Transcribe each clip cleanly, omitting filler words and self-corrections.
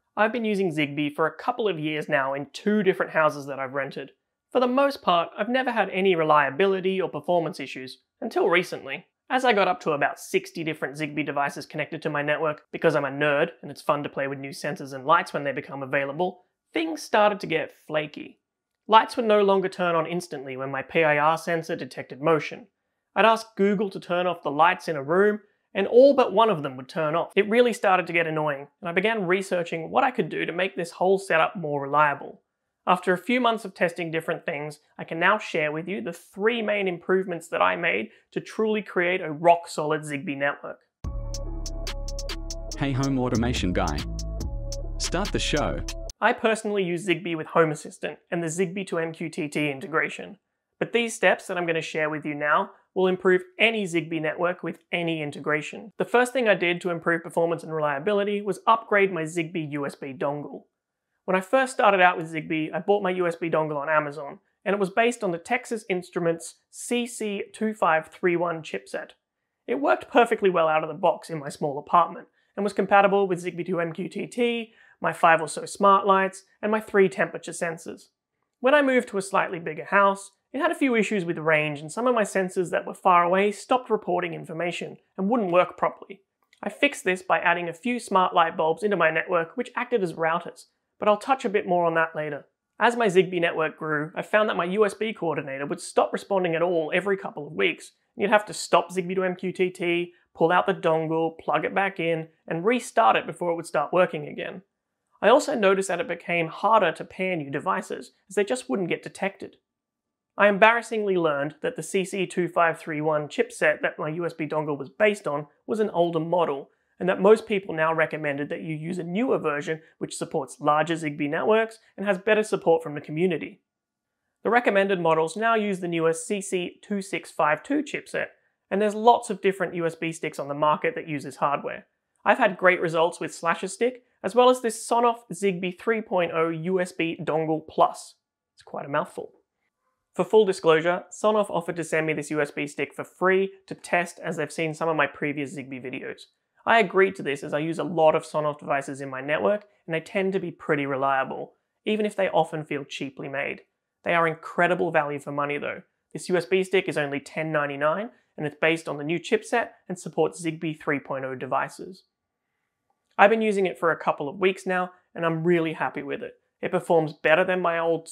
I've been using Zigbee for a couple of years now in 2 different houses that I've rented. For the most part, I've never had any reliability or performance issues, until recently. As I got up to about 60 different Zigbee devices connected to my network, because I'm a nerd and it's fun to play with new sensors and lights when they become available, things started to get flaky. Lights would no longer turn on instantly when my PIR sensor detected motion. I'd ask Google to turn off the lights in a room, and all but one of them would turn off. It really started to get annoying, and I began researching what I could do to make this whole setup more reliable. After a few months of testing different things, I can now share with you the 3 main improvements that I made to truly create a rock-solid Zigbee network. Hey home automation guy. Start the show. I personally use Zigbee with Home Assistant and the Zigbee to MQTT integration. But these steps that I'm going to share with you now will improve any Zigbee network with any integration. The first thing I did to improve performance and reliability was upgrade my Zigbee USB dongle. When I first started out with Zigbee, I bought my USB dongle on Amazon, and it was based on the Texas Instruments CC2531 chipset. It worked perfectly well out of the box in my small apartment, and was compatible with Zigbee to MQTT, my 5 or so smart lights, and my 3 temperature sensors. When I moved to a slightly bigger house, it had a few issues with range, and some of my sensors that were far away stopped reporting information and wouldn't work properly. I fixed this by adding a few smart light bulbs into my network which acted as routers, but I'll touch a bit more on that later. As my Zigbee network grew, I found that my USB coordinator would stop responding at all every couple of weeks. You'd have to stop Zigbee to MQTT, pull out the dongle, plug it back in, and restart it before it would start working again. I also noticed that it became harder to pair new devices, as they just wouldn't get detected. I embarrassingly learned that the CC2531 chipset that my USB dongle was based on was an older model, and that most people now recommended that you use a newer version which supports larger Zigbee networks and has better support from the community. The recommended models now use the newer CC2652 chipset, and there's lots of different USB sticks on the market that use this hardware. I've had great results with Slasher Stick, as well as this Sonoff Zigbee 3.0 USB Dongle Plus. It's quite a mouthful. For full disclosure, Sonoff offered to send me this USB stick for free to test, as they've seen some of my previous Zigbee videos. I agreed to this as I use a lot of Sonoff devices in my network, and they tend to be pretty reliable, even if they often feel cheaply made. They are incredible value for money though. This USB stick is only $10.99, and it's based on the new chipset and supports Zigbee 3.0 devices. I've been using it for a couple of weeks now, and I'm really happy with it. It performs better than my old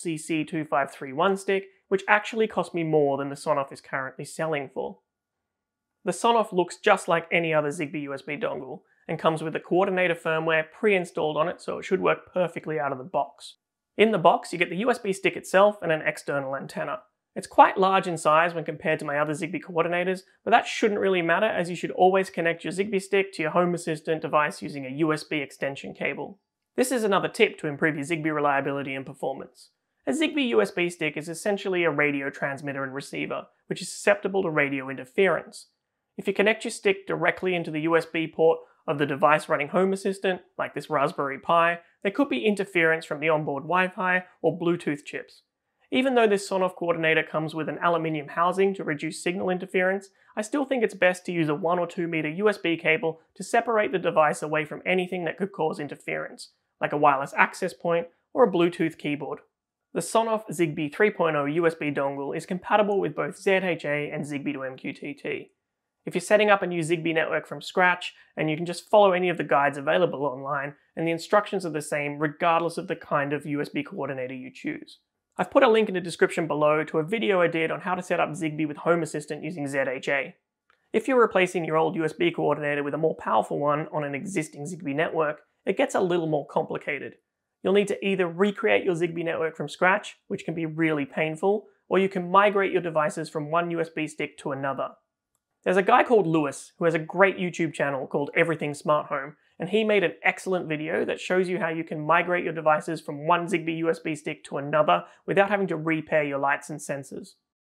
CC2531 stick, which actually cost me more than the Sonoff is currently selling for. The Sonoff looks just like any other Zigbee USB dongle, and comes with the coordinator firmware pre-installed on it, so it should work perfectly out of the box. In the box, you get the USB stick itself and an external antenna. It's quite large in size when compared to my other Zigbee coordinators, but that shouldn't really matter, as you should always connect your Zigbee stick to your Home Assistant device using a USB extension cable. This is another tip to improve your Zigbee reliability and performance. A Zigbee USB stick is essentially a radio transmitter and receiver, which is susceptible to radio interference. If you connect your stick directly into the USB port of the device running Home Assistant, like this Raspberry Pi, there could be interference from the onboard Wi-Fi or Bluetooth chips. Even though this Sonoff coordinator comes with an aluminium housing to reduce signal interference, I still think it's best to use a 1 or 2 meter USB cable to separate the device away from anything that could cause interference, like a wireless access point or a Bluetooth keyboard. The Sonoff Zigbee 3.0 USB dongle is compatible with both ZHA and Zigbee to MQTT. If you're setting up a new Zigbee network from scratch, and you can just follow any of the guides available online, and the instructions are the same regardless of the kind of USB coordinator you choose. I've put a link in the description below to a video I did on how to set up Zigbee with Home Assistant using ZHA. If you're replacing your old USB coordinator with a more powerful one on an existing Zigbee network, it gets a little more complicated. You'll need to either recreate your Zigbee network from scratch, which can be really painful, or you can migrate your devices from one USB stick to another. There's a guy called Lewis who has a great YouTube channel called Everything Smart Home, and he made an excellent video that shows you how you can migrate your devices from one Zigbee USB stick to another without having to repair your lights and sensors.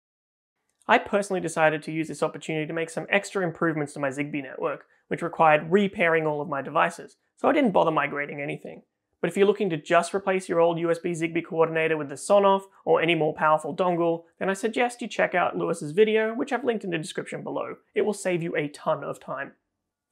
I personally decided to use this opportunity to make some extra improvements to my Zigbee network, which required repairing all of my devices, so I didn't bother migrating anything. But if you're looking to just replace your old USB Zigbee coordinator with the Sonoff or any more powerful dongle, then I suggest you check out Lewis's video, which I've linked in the description below. It will save you a ton of time.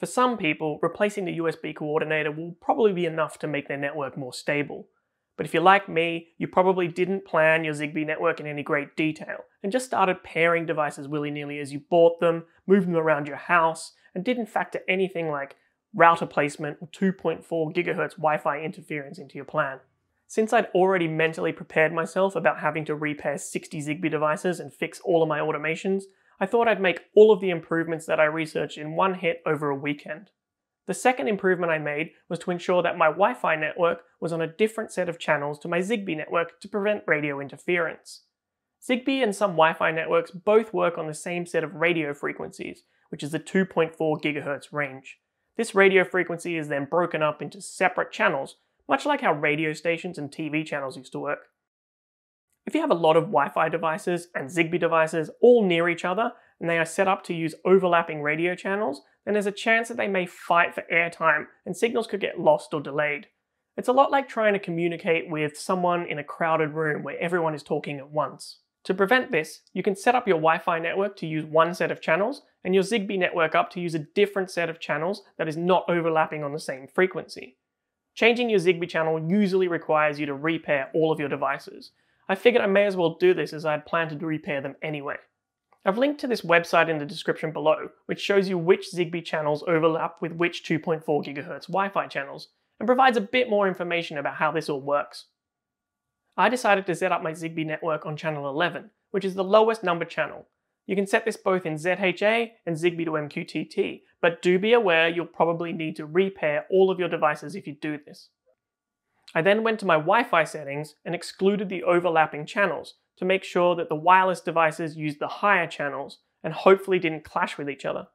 For some people, replacing the USB coordinator will probably be enough to make their network more stable. But if you're like me, you probably didn't plan your Zigbee network in any great detail, and just started pairing devices willy-nilly as you bought them, moved them around your house, and didn't factor anything like router placement or 2.4 GHz Wi-Fi interference into your plan. Since I'd already mentally prepared myself about having to repair 60 Zigbee devices and fix all of my automations, I thought I'd make all of the improvements that I researched in one hit over a weekend. The second improvement I made was to ensure that my Wi-Fi network was on a different set of channels to my Zigbee network to prevent radio interference. Zigbee and some Wi-Fi networks both work on the same set of radio frequencies, which is the 2.4 GHz range. This radio frequency is then broken up into separate channels, much like how radio stations and TV channels used to work. If you have a lot of Wi-Fi devices and Zigbee devices all near each other, and they are set up to use overlapping radio channels, then there's a chance that they may fight for airtime and signals could get lost or delayed. It's a lot like trying to communicate with someone in a crowded room where everyone is talking at once. To prevent this, you can set up your Wi-Fi network to use one set of channels and your Zigbee network up to use a different set of channels that is not overlapping on the same frequency. Changing your Zigbee channel usually requires you to repair all of your devices. I figured I may as well do this as I had planned to repair them anyway. I've linked to this website in the description below, which shows you which Zigbee channels overlap with which 2.4 GHz Wi-Fi channels, and provides a bit more information about how this all works. I decided to set up my Zigbee network on channel 11, which is the lowest number channel. You can set this both in ZHA and Zigbee to MQTT, but do be aware you'll probably need to repair all of your devices if you do this. I then went to my Wi-Fi settings and excluded the overlapping channels to make sure that the wireless devices used the higher channels and hopefully didn't clash with each other.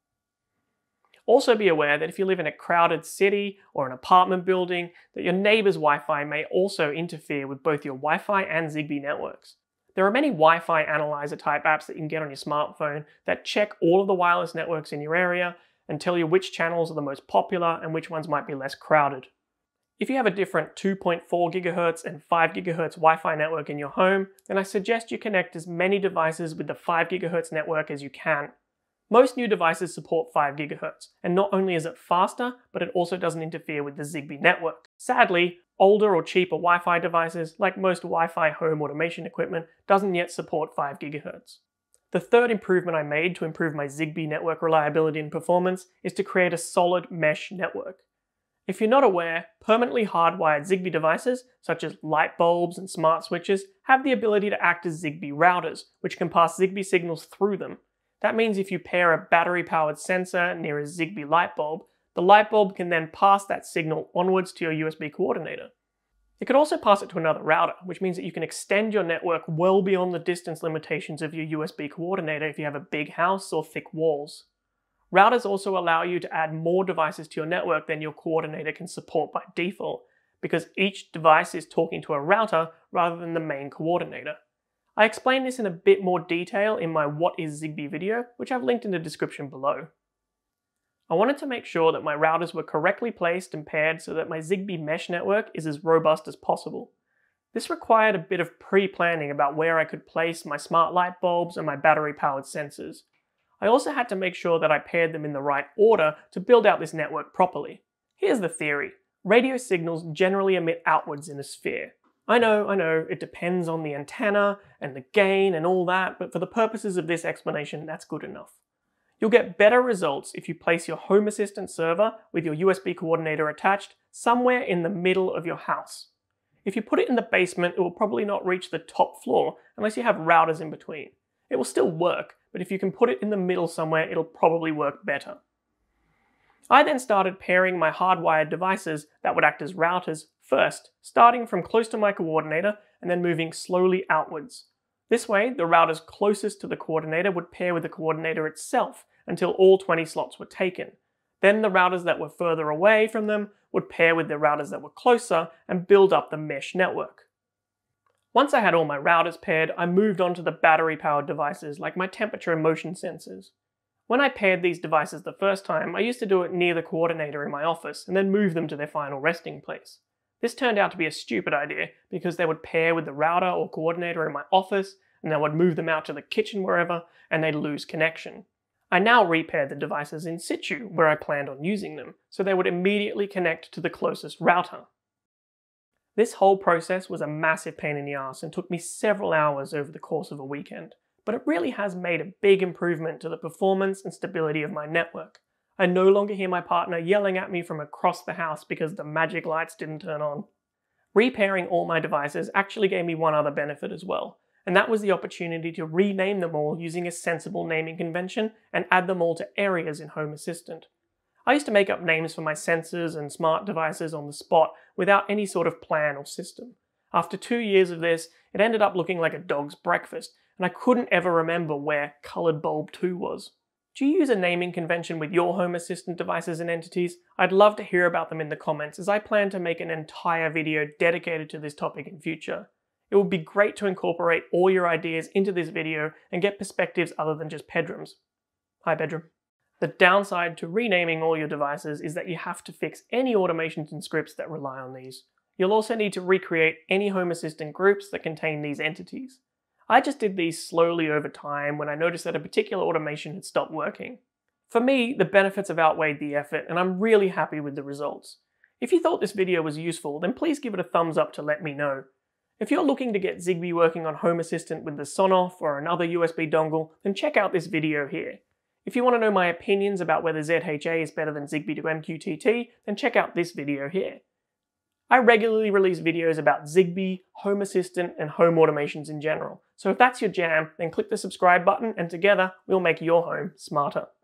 Also be aware that if you live in a crowded city or an apartment building, that your neighbor's Wi-Fi may also interfere with both your Wi-Fi and Zigbee networks. There are many Wi-Fi analyzer type apps that you can get on your smartphone that check all of the wireless networks in your area and tell you which channels are the most popular and which ones might be less crowded. If you have a different 2.4 GHz and 5 GHz Wi-Fi network in your home, then I suggest you connect as many devices with the 5 GHz network as you can. Most new devices support 5 GHz, and not only is it faster, but it also doesn't interfere with the Zigbee network. Sadly, older or cheaper Wi-Fi devices, like most Wi-Fi home automation equipment, doesn't yet support 5 GHz. The third improvement I made to improve my Zigbee network reliability and performance is to create a solid mesh network. If you're not aware, permanently hardwired Zigbee devices, such as light bulbs and smart switches, have the ability to act as Zigbee routers, which can pass Zigbee signals through them. That means if you pair a battery-powered sensor near a Zigbee light bulb, the light bulb can then pass that signal onwards to your USB coordinator. It could also pass it to another router, which means that you can extend your network well beyond the distance limitations of your USB coordinator if you have a big house or thick walls. Routers also allow you to add more devices to your network than your coordinator can support by default, because each device is talking to a router rather than the main coordinator. I explain this in a bit more detail in my What is Zigbee video, which I've linked in the description below. I wanted to make sure that my routers were correctly placed and paired so that my Zigbee mesh network is as robust as possible. This required a bit of pre-planning about where I could place my smart light bulbs and my battery-powered sensors. I also had to make sure that I paired them in the right order to build out this network properly. Here's the theory. Radio signals generally emit outwards in a sphere. I know, it depends on the antenna and the gain and all that, but for the purposes of this explanation, that's good enough. You'll get better results if you place your Home Assistant server with your USB coordinator attached somewhere in the middle of your house. If you put it in the basement, it will probably not reach the top floor unless you have routers in between. It will still work, but if you can put it in the middle somewhere, it'll probably work better. I then started pairing my hardwired devices that would act as routers first, starting from close to my coordinator and then moving slowly outwards. This way, the routers closest to the coordinator would pair with the coordinator itself until all 20 slots were taken. Then the routers that were further away from them would pair with the routers that were closer and build up the mesh network. Once I had all my routers paired, I moved on to the battery-powered devices like my temperature and motion sensors. When I paired these devices the first time, I used to do it near the coordinator in my office and then move them to their final resting place. This turned out to be a stupid idea because they would pair with the router or coordinator in my office and I would move them out to the kitchen wherever and they'd lose connection. I now repaired the devices in situ where I planned on using them, so they would immediately connect to the closest router. This whole process was a massive pain in the ass and took me several hours over the course of a weekend, but it really has made a big improvement to the performance and stability of my network. I no longer hear my partner yelling at me from across the house because the magic lights didn't turn on. Repairing all my devices actually gave me one other benefit as well, and that was the opportunity to rename them all using a sensible naming convention and add them all to areas in Home Assistant. I used to make up names for my sensors and smart devices on the spot without any sort of plan or system. After 2 years of this, it ended up looking like a dog's breakfast, and I couldn't ever remember where colored bulb 2 was. Do you use a naming convention with your Home Assistant devices and entities? I'd love to hear about them in the comments, as I plan to make an entire video dedicated to this topic in future. It would be great to incorporate all your ideas into this video and get perspectives other than just Pedrum's. Hi Pedrum. The downside to renaming all your devices is that you have to fix any automations and scripts that rely on these. You'll also need to recreate any Home Assistant groups that contain these entities. I just did these slowly over time when I noticed that a particular automation had stopped working. For me, the benefits have outweighed the effort, and I'm really happy with the results. If you thought this video was useful, then please give it a thumbs up to let me know. If you're looking to get Zigbee working on Home Assistant with the Sonoff or another USB dongle, then check out this video here. If you want to know my opinions about whether ZHA is better than Zigbee to MQTT, then check out this video here. I regularly release videos about Zigbee, Home Assistant, and home automations in general. So if that's your jam, then click the subscribe button and together we'll make your home smarter.